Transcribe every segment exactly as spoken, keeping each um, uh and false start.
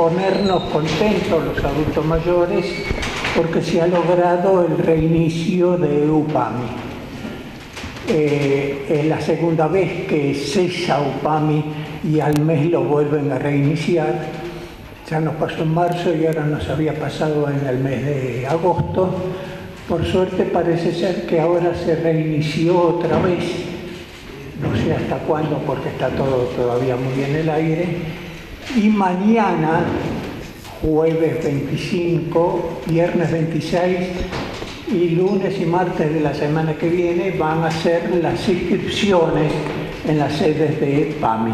ponernos contentos los adultos mayores porque se ha logrado el reinicio de UPAMI. Eh, es la segunda vez que cesa UPAMI y al mes lo vuelven a reiniciar. Ya nos pasó en marzo y ahora nos había pasado en el mes de agosto. Por suerte parece ser que ahora se reinició otra vez, no sé hasta cuándo porque está todo todavía muy en el aire. Y mañana, jueves veinticinco, viernes veintiséis y lunes y martes de la semana que viene van a ser las inscripciones en las sedes de PAMI.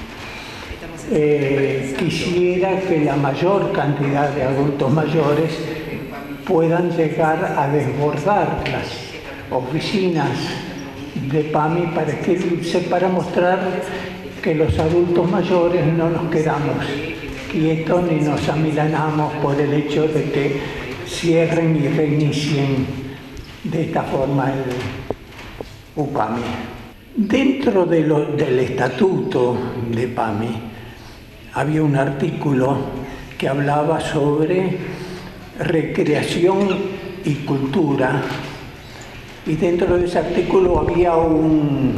Eh, quisiera que la mayor cantidad de adultos mayores puedan llegar a desbordar las oficinas de PAMI para, que, para mostrar que los adultos mayores no nos quedamos quietos ni nos amilanamos por el hecho de que cierren y reinicien de esta forma el UPAMI. Dentro de lo, del estatuto de PAMI había un artículo que hablaba sobre recreación y cultura, y dentro de ese artículo había un,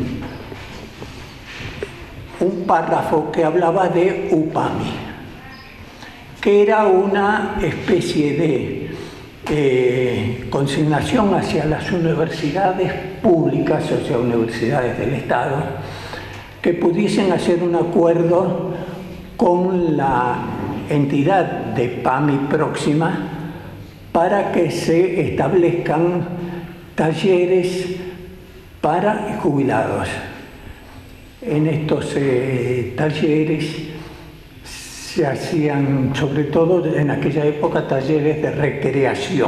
un párrafo que hablaba de UPAMI, que era una especie de eh, consignación hacia las universidades públicas, o sea, universidades del Estado, que pudiesen hacer un acuerdo con la entidad de PAMI próxima para que se establezcan talleres para jubilados. En estos eh, talleres se hacían, sobre todo en aquella época, talleres de recreación.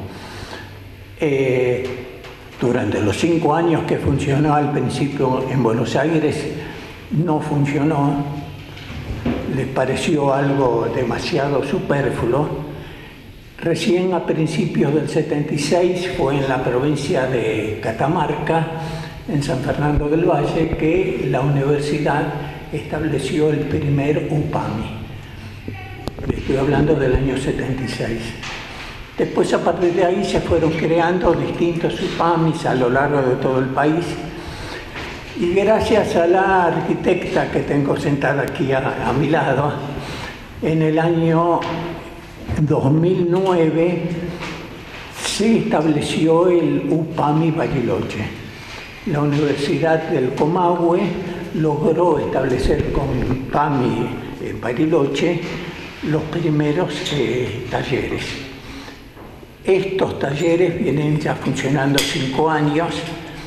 Eh, durante los cinco años que funcionó al principio en Buenos Aires, no funcionó, les pareció algo demasiado superfluo. Recién a principios del setenta y seis fue en la provincia de Catamarca, en San Fernando del Valle, que la universidad estableció el primer UPAMI. Estoy hablando del año setenta y seis. Después, a partir de ahí, se fueron creando distintos UPAMIs a lo largo de todo el país. Y gracias a la arquitecta que tengo sentada aquí a, a mi lado, en el año dos mil nueve se estableció el UPAMI Bariloche. La Universidad del Comahue logró establecer con PAMI en Bariloche los primeros eh, talleres. Estos talleres vienen ya funcionando cinco años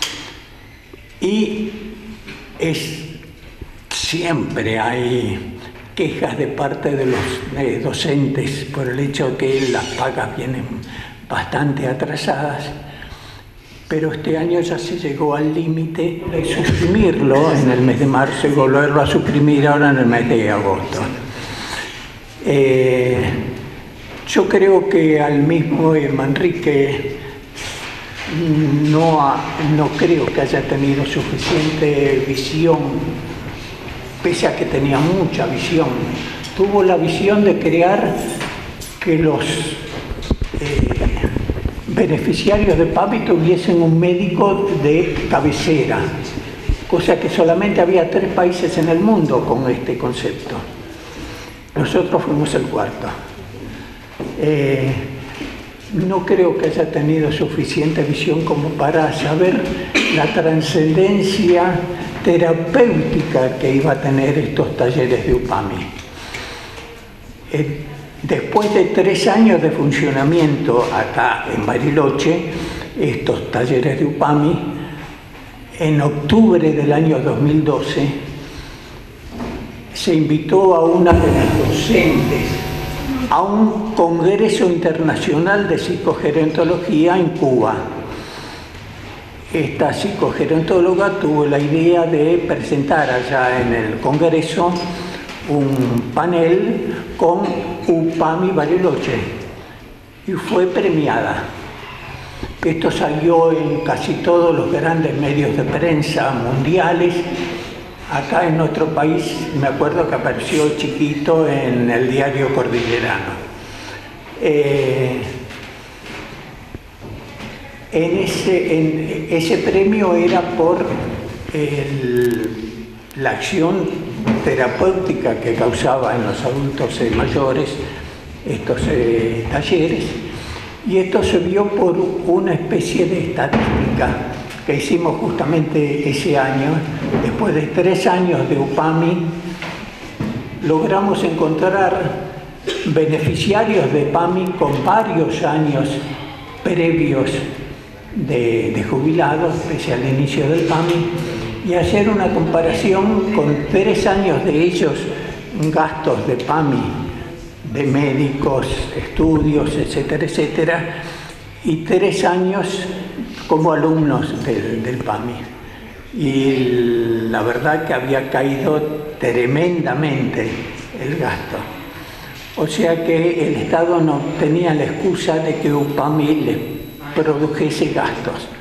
y es, siempre hay quejas de parte de los eh, docentes por el hecho de que las pagas vienen bastante atrasadas, pero este año ya se llegó al límite de suprimirlo en el mes de marzo y volverlo a suprimir ahora en el mes de agosto. Eh, yo creo que al mismo Manrique no, ha, no creo que haya tenido suficiente visión, pese a que tenía mucha visión. Tuvo la visión de crear que los eh, beneficiarios de PAMI tuviesen un médico de cabecera, cosa que solamente había tres países en el mundo con este concepto. Nosotros fuimos el cuarto. Eh, no creo que haya tenido suficiente visión como para saber la trascendencia terapéutica que iba a tener estos talleres de UPAMI. Eh, después de tres años de funcionamiento acá en Bariloche, estos talleres de UPAMI, en octubre del año dos mil doce, se invitó a una de las docentes a un congreso internacional de psicogerontología en Cuba. Esta psicogerontóloga tuvo la idea de presentar allá en el congreso un panel con UPAMI Bariloche y fue premiada. Esto salió en casi todos los grandes medios de prensa mundiales acá en nuestro país me acuerdo que apareció chiquito en el diario Cordillerano. Eh, en ese, en, ese premio era por el, la acción terapéutica que causaba en los adultos eh, mayores estos eh, talleres, y esto se vio por una especie de estadística que hicimos justamente ese año. Después de tres años de UPAMI, logramos encontrar beneficiarios de PAMI con varios años previos de, de jubilados, pese al inicio del PAMI, y hacer una comparación con tres años de ellos, gastos de PAMI, de médicos, estudios, etcétera, etcétera, y tres años como alumnos del, del PAMI. Y la verdad que había caído tremendamente el gasto. O sea que el Estado no tenía la excusa de que UPAMI le produjese gastos.